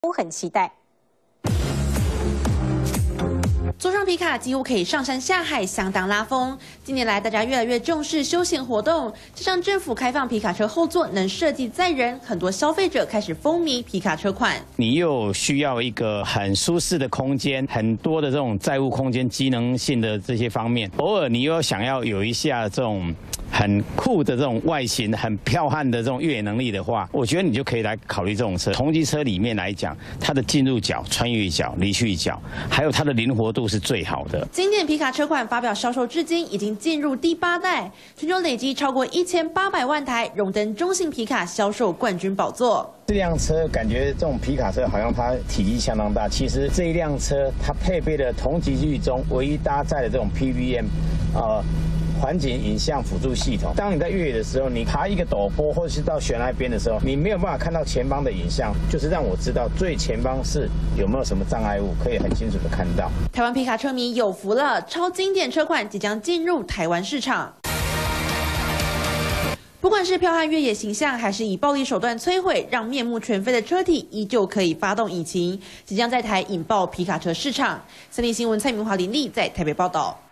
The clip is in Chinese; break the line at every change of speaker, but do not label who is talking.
都很期待。
坐上皮卡几乎可以上山下海，相当拉风。近年来，大家越来越重视休闲活动，加上政府开放皮卡车后座能设计载人，很多消费者开始风靡皮卡车款。
你又需要一个很舒适的空间，很多的这种载物空间、机能性的这些方面，偶尔你又想要有一下这种。 很酷的这种外形，很彪悍的这种越野能力的话，我觉得你就可以来考虑这种车。同级车里面来讲，它的进入角、穿越角、离去角，还有它的灵活度是最好的。
经典皮卡车款发表销售至今已经进入第8代，全球累积超过1800万台，荣登中型皮卡销售冠军宝座。
这辆车感觉这种皮卡车好像它体积相当大，其实这一辆车它配备了同级距中唯一搭载的这种 PVM， 环景影像辅助系统。当你在越野的时候，你爬一个陡坡或者是到悬崖边的时候，你没有办法看到前方的影像，就是让我知道最前方是有没有什么障碍物，可以很清楚的看到。
台湾皮卡车迷有福了，超经典车款即将进入台湾市场。 不管是剽悍越野形象，还是以暴力手段摧毁，让面目全非的车体依旧可以发动引擎，即将在台引爆皮卡车市场。三立新闻蔡明华、林立在台北报道。